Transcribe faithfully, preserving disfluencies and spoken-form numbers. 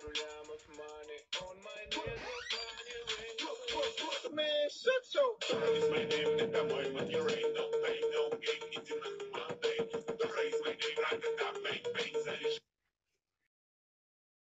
Man, shut your. It's my name that I'm with your ring.